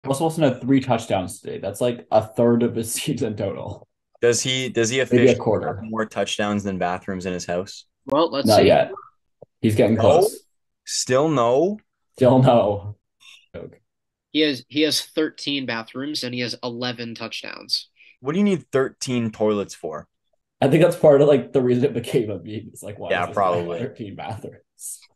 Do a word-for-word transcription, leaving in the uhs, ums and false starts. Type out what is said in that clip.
Russell Wilson had three touchdowns today. That's like a third of his season total. Does he does he Maybe a officially have quarter. more touchdowns than bathrooms in his house? Well, let's Not see. yet. He's getting No, close. still no. Still no. Joke. He has he has thirteen bathrooms and he has eleven touchdowns. What do you need thirteen toilets for? I think that's part of like the reason it became a meme. It's like, why Yeah, does this guy have probably. thirteen bathrooms?